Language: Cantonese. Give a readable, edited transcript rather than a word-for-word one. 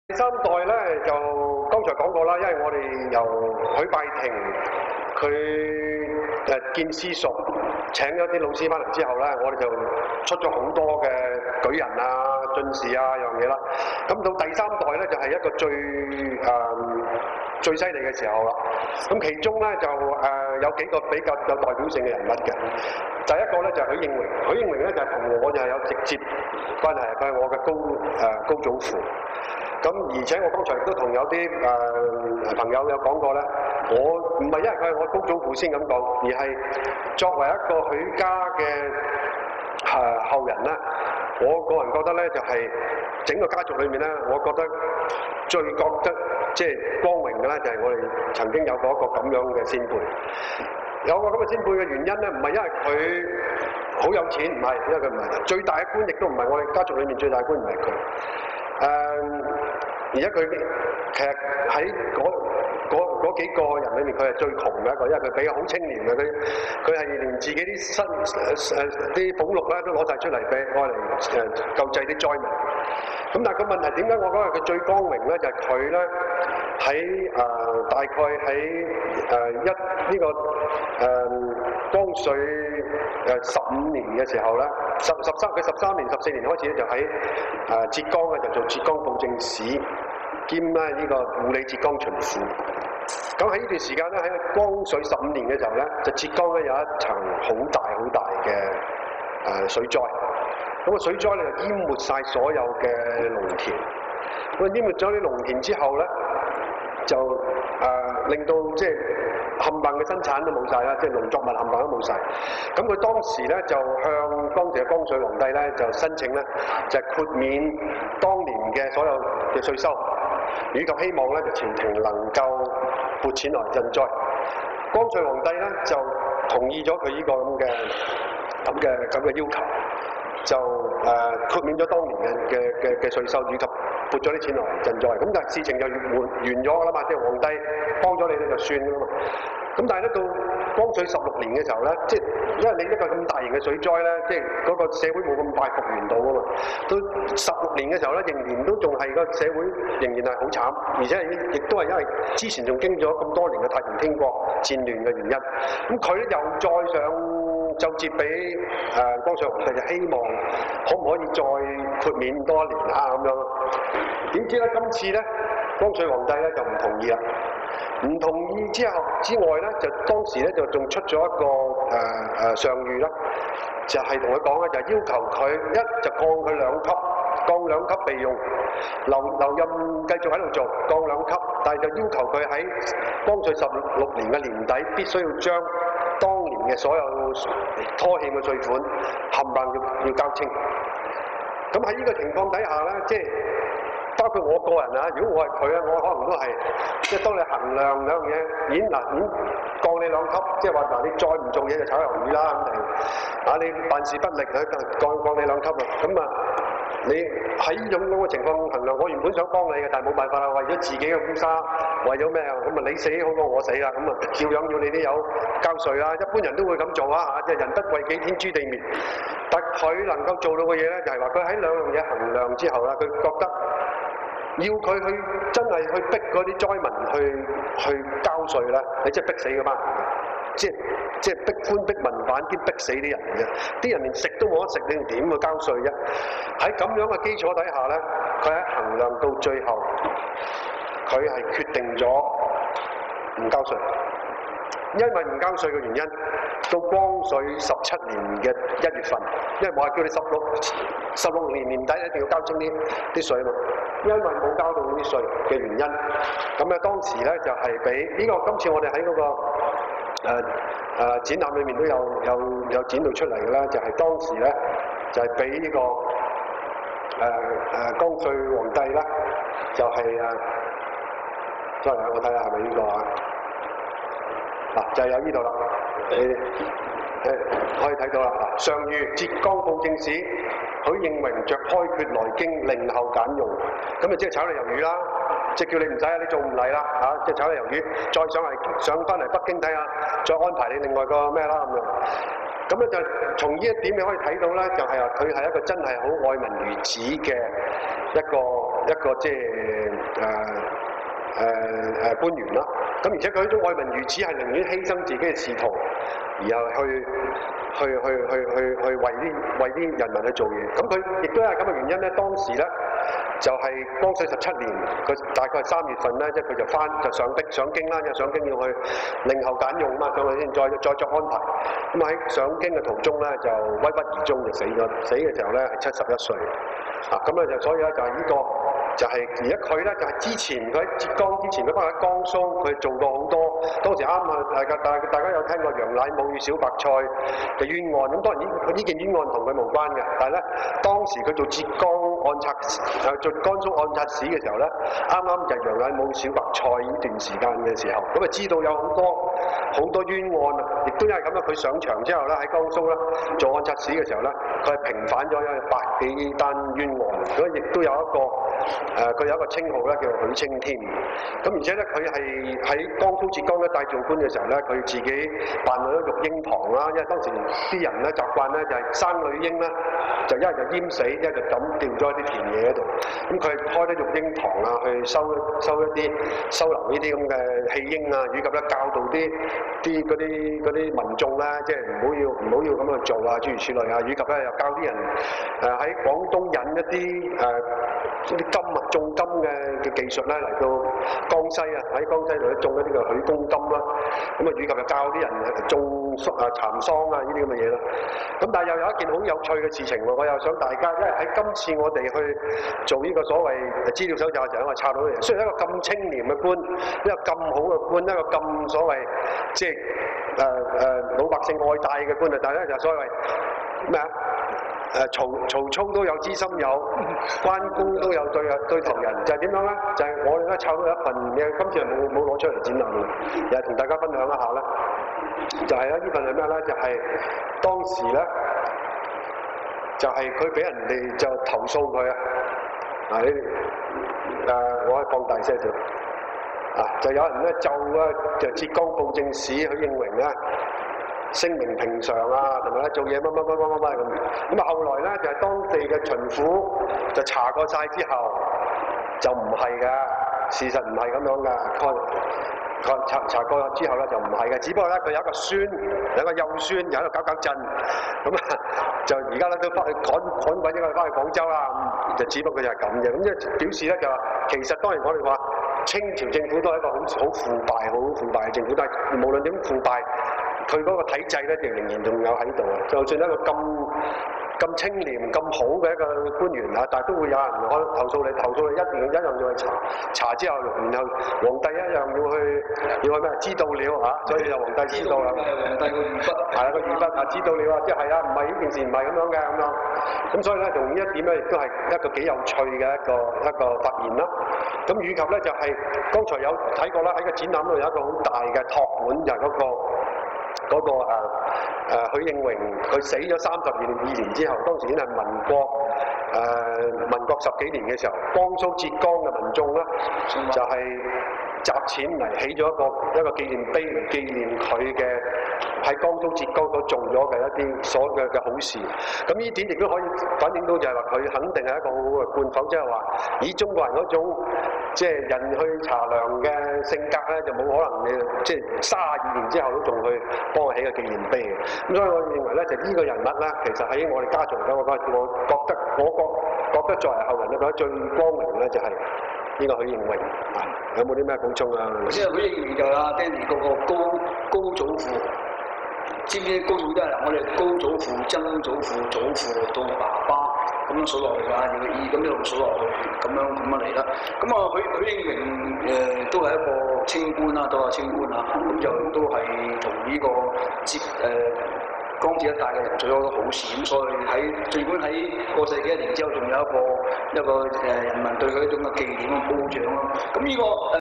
第三代咧就剛才講過啦，因為我哋由許拜庭佢見師熟，請咗啲老師翻嚟之後咧，我哋就出咗好多嘅舉人啊、進士啊樣嘢啦。咁到第三代咧就係一個最犀利嘅時候啦。咁其中咧就有幾個比較有代表性嘅人物嘅。第一個咧就係許應榮，許應榮咧就係同我就係有直接關係，佢係我嘅高祖父。咁而且我剛才亦都同有啲朋友有講過咧，我唔係因為佢係我高祖父先咁講，而係作為一個許家嘅後人咧，我個人覺得咧就係整個家族裏面咧，我覺得最覺得即係光榮嘅咧，就係我哋曾經有過一個咁樣嘅先輩。有個咁嘅先輩嘅原因咧，唔係因為佢好有錢，唔係，因為佢唔係最大嘅官，亦都唔係我哋家族裏面最大嘅官，唔係佢。而家佢其實喺嗰幾個人裏面，佢係最窮嘅一個，因為佢比較好青年嘅，佢係連自己啲啲俸祿咧都攞晒出嚟俾我嚟救濟啲災民。咁但係個問題點解我講佢最光榮咧？就係佢咧喺大概喺呢個光緒15年嘅時候咧佢13年14年開始咧就喺浙江咧就做浙江布政使兼咧呢個護理浙江巡撫。咁喺呢段時間咧喺光緒15年嘅時候咧，就浙江咧有一場好大嘅水災。咁個水災咧就淹沒晒所有嘅農田。咁淹沒咗啲農田之後咧，就令到即係冚唪唥嘅生產都冇晒啦，即係農作物冚唪唥都冇晒。咁佢當時咧就向當時嘅光緒皇帝咧就申請咧，就係豁免當年嘅所有嘅稅收，以及希望咧就朝廷能夠撥錢來賑災。光緒皇帝咧就同意咗佢呢個咁嘅要求。就豁免咗當年嘅稅收，以及撥咗啲錢落嚟賑災。咁但係事情就完咗㗎啦嘛，即係皇帝幫咗你咧就算㗎啦嘛。咁但係咧到光緒16年嘅時候咧，即係因為你一個咁大型嘅水災咧，即係嗰個社會冇咁快復原到㗎嘛。到16年嘅時候咧，仍然都仲係個社會仍然係好慘，而且亦都係因為之前仲經咗咁多年嘅太平天國戰亂嘅原因。咁佢咧又再上就接俾光緒皇帝，就希望可唔可以再豁免多一年啊咁樣。點知咧今次咧光緒皇帝咧就唔同意啦。唔同意之外咧，就當時咧就仲出咗一個上諭啦，就係同佢講咧，就係要求佢一就降佢2級，降2級備用，留任繼續喺度做，降2級，但係就要求佢喺光緒16年嘅年底必須要將當年嘅所有拖欠嘅稅款冚唪唥要交清。咁喺呢個情況底下咧，即係包括我個人啊，如果我係佢啊，我可能都係即係當你衡量兩樣嘢，已經降你2級，即係話嗱你再唔做嘢就炒魷魚啦咁定你辦事不力啊，降你2級啦，咁你喺呢種咁嘅情況衡量，我原本想幫你嘅，但係冇辦法啦，為咗自己嘅烏紗，為咗咩啊？咁你死好過我死啦，咁照樣要你啲友交稅啦。一般人都會咁做啊，即係人不為己，天誅地滅。但佢能夠做到嘅嘢咧，就係話佢喺兩樣嘢衡量之後啦，佢覺得要佢去真係去逼嗰啲災民去交稅咧，你即係逼死嗰班人。即係逼官逼民反兼逼死啲人嘅，啲人連食都冇得食，你點去交稅啫？喺咁樣嘅基礎底下咧，佢喺衡量到最後，佢係決定咗唔交稅。因為唔交稅嘅原因，到光緒17年嘅1月份，因為我係叫你16年年底一定要交清啲稅嘛，因為冇交到啲稅嘅原因，咁當時咧就係俾呢個今次我哋喺嗰個展覽裏面都有展到出嚟嘅啦，就係當時咧就係俾呢個光緒皇帝啦，就係再嚟我睇下係咪呢個啊？嗱就係有呢度啦，你可以睇到啦。上諭浙江布政使許應榮着開決來京，令後簡用，咁啊即係炒你魷魚啦。即係叫你唔使啊，你做唔嚟啦嚇，即係炒你魷魚，再上翻嚟北京睇下，再安排你另外個咩啦咁樣。咁咧就從呢一點你可以睇到咧，就係話佢係一個真係好愛民如子嘅一個即係官員啦。咁而且佢呢種愛民如子係寧願犧牲自己嘅仕途，然後去為啲人民去做嘢。咁佢亦都係咁嘅原因咧。當時咧就係光緒17年，佢大概係3月份咧，即係佢就上京啦，因為上京要去令後簡用嘛，上去先再作安排。咁喺上京嘅途中咧，就鬱鬱而終就死咗。死嘅時候咧係71歲。咁咧就所以咧就係呢個。就係而家佢咧就係之前佢喺浙江之前佢翻喺江蘇，佢做過好多。當時啱啊，大家有聽過楊乃武與小白菜嘅冤案。咁當然呢件冤案同佢無關嘅，但係咧當時佢做浙江按察做江蘇按察使嘅時候咧，啱啱就係楊乃武小白菜呢段時間嘅時候，咁啊知道有好多冤案啊！亦都因為咁啊，佢上場之後咧喺江蘇咧做按察使嘅時候咧，佢係平反咗有100幾單冤案，所以亦都有一個。佢有一個稱號咧，叫做許青天。咁而且咧，佢係喺江蘇浙江一帶做官嘅時候咧，佢自己辦咗育嬰堂啦。因為當時啲人咧習慣咧就係生女嬰咧，就一係就淹死，一係就抌掉咗喺啲田野嗰度。咁佢開啲育嬰堂啊，去收留呢啲咁嘅棄嬰啊，以及咧教導嗰啲民眾咧，即係唔好要咁樣做啊，諸如此類啊，以及咧又教啲人喺廣東引一啲金啊，種金嘅技術咧嚟到江西啊，喺江西度咧種一啲嘅許公金啦。咁啊，以及就教啲人種蠶桑啊呢啲咁嘅嘢啦。咁但係又有一件好有趣嘅事情喎，我又想大家，因為喺今次我哋去做呢個所謂資料搜集嘅時候，我查到嘅，雖然一個咁清廉嘅官，一個咁好嘅官，一個咁所謂即係老百姓愛戴嘅官啊，但係咧就所謂咩啊？曹操都有知心友，關公都有對頭人，就係點樣咧？就係我哋咧抄到一份嘢，今次係冇攞出嚟展覽嘅，又係同大家分享一下咧。就係咧呢份係咩咧？就係當時咧，就係佢俾人哋就投訴佢啊！我可以放大些少。就有人咧就浙江布政使許應榮咧。聲明平常啊，同埋咧做嘢乜咁。咁啊後來咧就係當地嘅巡撫就查過晒之後，就唔係㗎，事實唔係咁樣㗎。查過之後咧就唔係嘅，只不過咧佢有一個孫，有一個幼孫，又喺度搞震。咁啊就而家咧都翻去趕鬼咗佢翻去廣州啦。就只不過就係咁嘅。咁即係表示咧就話，其實當然我哋話清朝政府都係一個好腐敗嘅政府，但係無論點腐敗。佢嗰個體制咧，仍然仲有喺度啊！就算一個咁清廉、咁好嘅一個官員啊，但係都會有人投訴你，一樣要去查之後，然後皇帝一樣要去咩？知道了嚇，所以就皇帝知道啦。 皇帝個御筆係啊，個御筆啊，知道了啊，即係唔係呢件事唔係咁樣嘅咁樣。咁所以咧，從呢一點咧，亦都係一個幾有趣嘅一個發現啦。咁以及咧就係剛才有睇過啦，喺個展覽度有一個好大嘅託盤，就係嗰個許應榮，佢死咗32年之後，當時已經係民國10幾年嘅時候，江蘇浙江嘅民眾咧就係集錢嚟起咗一個紀念碑嚟紀念佢嘅喺江蘇浙江所做咗嘅一啲所有嘅好事。咁呢點亦都可以反映到就係話佢肯定係一個好好嘅官，否則係話以中國人嗰種即係人去茶涼嘅性格咧，就冇可能你即係32年之後都仲去幫佢起個紀念碑嘅。咁所以我認為咧，就呢個人物咧，其實喺我哋家族嚟講，我覺得作為後人咧，覺得最光榮咧就係呢個許應榮。有冇啲咩補充啊？ 即係許應榮就阿 Danny 嗰個高祖父，知唔知高祖都係我哋高祖父、曾祖父、祖父到爸爸咁樣數落去㗎，咁一路數落去，咁樣嚟啦。咁啊，許應榮都係一個清官啦，都係清官啊。咁就都係同呢個江浙一帶嘅人做咗好多好事，咁所以儘管喺過世幾年之後，仲有一個人民對佢一種嘅紀念嘅褒獎咯。咁呢個